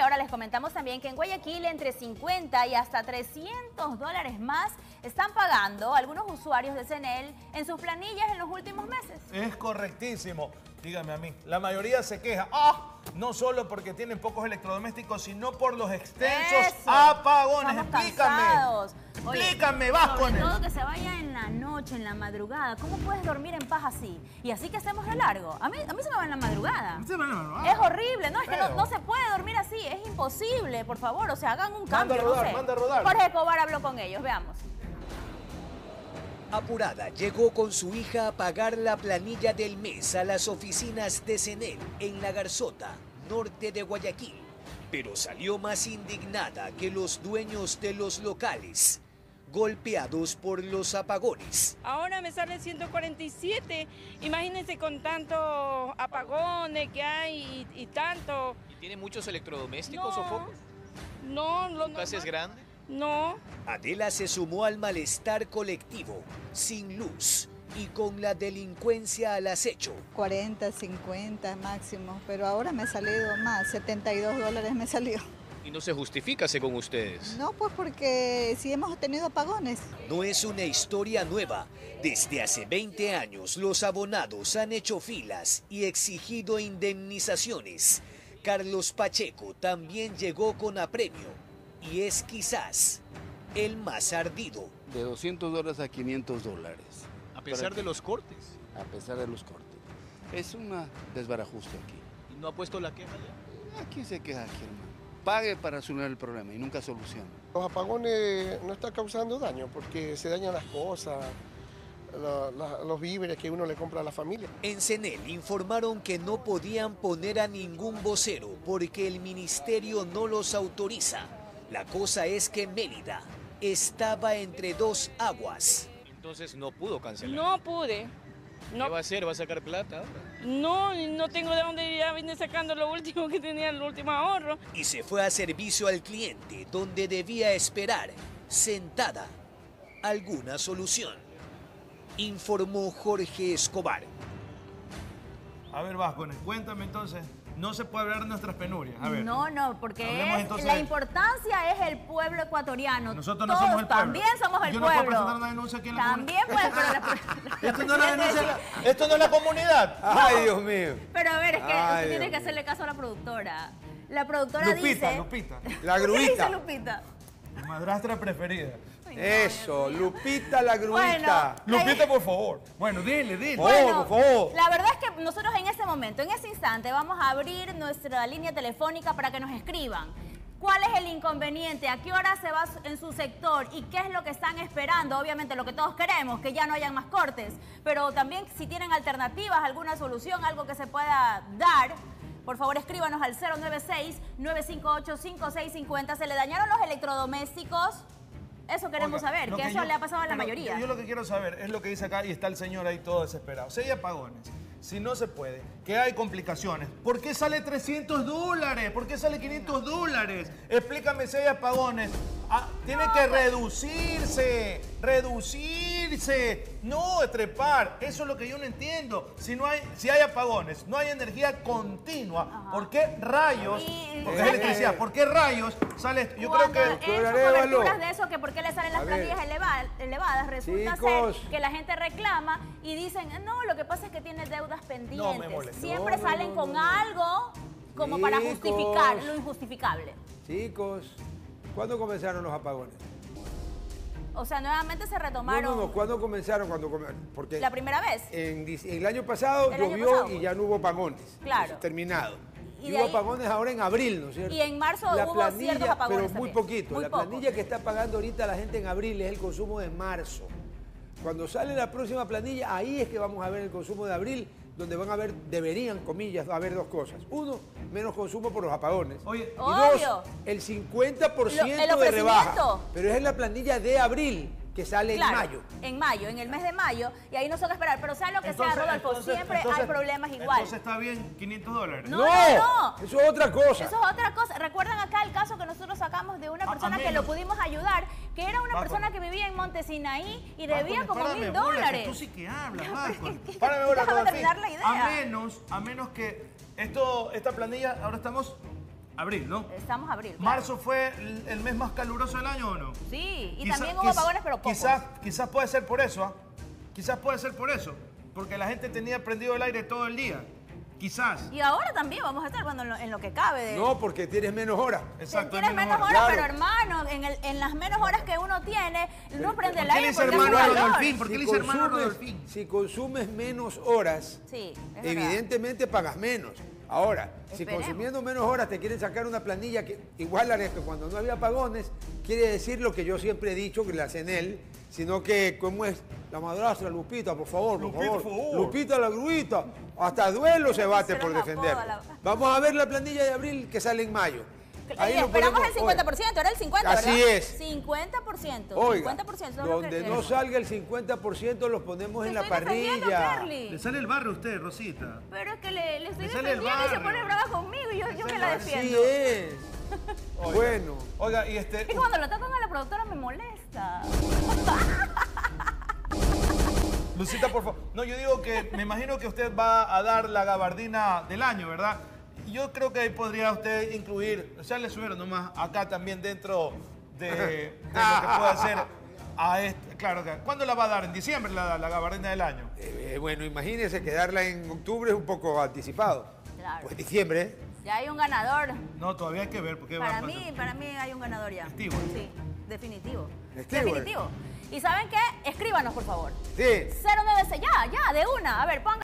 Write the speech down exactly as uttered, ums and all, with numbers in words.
ahora les comentamos también que en Guayaquil entre cincuenta y hasta trescientos dólares más están pagando algunos usuarios de CENEL en sus planillas en los últimos meses. Es correctísimo. Dígame a mí, la mayoría se queja, ah, no solo porque tienen pocos electrodomésticos, sino por los extensos Eso. apagones. Estamos Explícame. cansados. Oye, Explícame, Vázquez. Sobre todo que se vaya en la noche, en la madrugada. ¿Cómo puedes dormir en paz así? Y así que estemos de largo. A mí, a mí se me va en la madrugada. Se me va en la madrugada. Es horrible, no, es que no, Feo. no se puede dormir así, es imposible, por favor. O sea, hagan un Manda cambio, a rodar, no sé. manda a rodar. Jorge Escobar habló con ellos, veamos. Apurada, llegó con su hija a pagar la planilla del mes a las oficinas de CENEL en La Garzota, norte de Guayaquil. Pero salió más indignada que los dueños de los locales, golpeados por los apagones. Ahora me sale ciento cuarenta y siete, imagínense con tantos apagones que hay y, y tanto. ¿Y tiene muchos electrodomésticos No, o focos? No, lo ¿Tu casa es grande? No. Adela se sumó al malestar colectivo, sin luz y con la delincuencia al acecho. cuarenta, cincuenta máximo, pero ahora me ha salido más, setenta y dos dólares me salió. Y no se justifica según ustedes. No, pues porque sí hemos tenido apagones. No es una historia nueva. Desde hace veinte años los abonados han hecho filas y exigido indemnizaciones. Carlos Pacheco también llegó con apremio y es quizás el más ardido. De doscientos dólares a quinientos dólares. A pesar de los cortes. A pesar de los cortes. Es un desbarajuste aquí. ¿Y no ha puesto la queja ya? Aquí se queja aquí, hermano. Pague para solucionar el problema y nunca soluciona. Los apagones no están causando daño porque se dañan las cosas, la, la, los víveres que uno le compra a la familia. En CENEL informaron que no podían poner a ningún vocero porque el ministerio no los autoriza. La cosa es que Mérida estaba entre dos aguas. Entonces no pudo cancelar. No pude. No. ¿Qué va a hacer? ¿Va a sacar plata ahora? No, no tengo de dónde ir, ya vine sacando lo último que tenía, el último ahorro. Y se fue a servicio al cliente, donde debía esperar, sentada, alguna solución. Informó Jorge Escobar. A ver, Vázquez, cuéntame entonces. No se puede hablar de nuestras penurias. A ver. No, no, porque Hablemos es, entonces la de- importancia es el pueblo ecuatoriano. Nosotros no Todos somos el pueblo. también somos el Yo no puedo pueblo. presentar una denuncia aquí en la También pueden, pero la, la- Esto no es la denuncia, esto no es la comunidad. Ay, Dios mío. Pero a ver, es que Ay, usted tiene Dios que hacerle caso a la productora. La productora Lupita, dice... Lupita. La ¿Qué gruita. dice Lupita? Mi madrastra preferida. Eso, Lupita la gruita. Bueno, Lupita, por favor. Bueno, dile, dile. Bueno, por favor. la verdad es que nosotros en ese momento, en ese instante, vamos a abrir nuestra línea telefónica para que nos escriban. ¿Cuál es el inconveniente? ¿A qué hora se va en su sector? ¿Y qué es lo que están esperando? Obviamente lo que todos queremos, que ya no hayan más cortes. Pero también si tienen alternativas, alguna solución, algo que se pueda dar, por favor escríbanos al cero nueve seis, nueve cinco ocho, cinco seis cinco cero. ¿Se le dañaron los electrodomésticos? Eso queremos Oiga, saber, lo que, que eso yo- le ha pasado a la yo lo- mayoría. Yo, yo lo que quiero saber es lo que dice acá y está el señor ahí todo desesperado. Si hay apagones, si no se puede, que hay complicaciones, ¿por qué sale trescientos dólares? ¿Por qué sale quinientos dólares? Explícame si hay apagones. Ah, tiene que reducirse, reducirse, no trepar. Eso es lo que yo no entiendo. Si no hay, si hay apagones, no hay energía continua, Ajá. ¿por qué rayos? Y- Porque es ¿sabe electricidad, qué? ¿por qué rayos sale esto? Yo creo Cuando que... en sus Arévalo. coberturas de eso, que por qué le salen las A ver. planillas eleva- elevadas, resulta Chicos. ser que la gente reclama y dicen, no, lo que pasa es que tiene deudas pendientes. No me moleste. Siempre No, no, salen no, con no, no. algo como para Chicos. justificar lo injustificable. Chicos, ¿cuándo comenzaron los apagones? O sea, nuevamente se No, retomaron no, no, ¿cuándo comenzaron? Cuando come- Porque la primera vez. en, dic- en el año pasado El año llovió pasado, y ya no hubo apagones. Claro. Eso, terminado. Y Y, de hubo ahí- apagones ahora en abril, ¿no es cierto? Y en marzo la hubo planilla, ciertos apagones pero muy también. poquito. Muy la poco. planilla que está pagando ahorita la gente en abril es el consumo de marzo. Cuando sale la próxima planilla, ahí es que vamos a ver el consumo de abril, donde van a haber, deberían, comillas, haber dos cosas. Uno, menos consumo por los apagones. Oye, y Obvio. dos, el cincuenta por Lo- ciento el de rebaja. ofrecimiento. Pero es en la planilla de abril, que sale Claro, en mayo. en mayo, en el mes de mayo, y ahí nos toca esperar. Pero sea lo que entonces- sea, Rodolfo, entonces- siempre entonces- hay problemas igual. Entonces está bien, quinientos dólares. No, no, no. Eso es otra cosa. Eso es otra cosa. ¿Recuerdan acá el caso que nosotros sacamos de una A- a persona que menos. lo pudimos ayudar? Que era una Vázquez. persona que vivía en Montesinaí y Vázquez, debía como párame mil bola, que dólares. Tú sí que hablas, Ya, Vázquez. pero es que- Párame bola, déjame Rodolfín. terminar la idea. A menos, a menos que esto, esta planilla, ahora estamos Abril, ¿no? Estamos abril. Claro. ¿Marzo fue el, el mes más caluroso del año o no? Sí, y Quizá- también hubo quiz- apagones, pero pocos. Quizás, quizás puede ser por eso, ¿ah? Quizás puede ser por eso. Porque la gente tenía prendido el aire todo el día. Quizás. Y ahora también vamos a estar cuando en lo, en lo que cabe. De... No, porque tienes menos horas. Exacto. Tienes hay menos horas, Claro. pero hermano, en, el- en las menos horas que uno tiene, no prende el ¿por qué aire le dice porque hermano hace a calor. Rodolfín? ¿Por qué le dice hermano a consumes- Rodolfín? Si consumes menos horas, Sí, es verdad. evidentemente pagas menos. Ahora, si Esperemos. consumiendo menos horas te quieren sacar una planilla que igual a la que cuando no había apagones, quiere decir lo que yo siempre he dicho, que la CENEL, sino que como es la madrastra Lupita, por favor, por Lupita, favor. por favor. Lupita la gruita, hasta duelo se bate Se por los defender. apoda la- Vamos a ver la planilla de abril que sale en mayo. Y lo esperamos ponemos el cincuenta por ciento, era el cincuenta por ciento, Así ¿verdad? es. cincuenta por ciento. Oiga, cincuenta por ciento es lo que donde no queremos. salga el cincuenta por ciento los ponemos Te en la estoy defendiendo, parrilla. Carly. Le sale el barrio a usted, Rosita. Pero es que le, le estoy Le sale el defendiendo y se barrio. pone brava conmigo y yo, yo que la Así defiendo. es. Bueno. Oiga, y este... Es que cuando lo tocan a la productora me molesta. Lucita, por favor. No, yo digo que me imagino que usted va a dar la gabardina del año, ¿verdad? Yo creo que ahí podría usted incluir, ya le subieron nomás acá también dentro de, de lo que puede hacer a este. Claro, que ¿cuándo la va a dar? ¿En diciembre la, la gabardina del año? Eh, eh, bueno, imagínese que darla en octubre es un poco anticipado. Claro. Pues diciembre, ¿eh? Ya hay un ganador. No, todavía hay que ver porque va Para a pasar. mí, para mí hay un ganador ya. Stewart. Sí, definitivo. Stewart. Definitivo. ¿Y saben qué? Escríbanos, por favor. Sí. cero nueve seis, ya, ya, de una. A ver, pongan.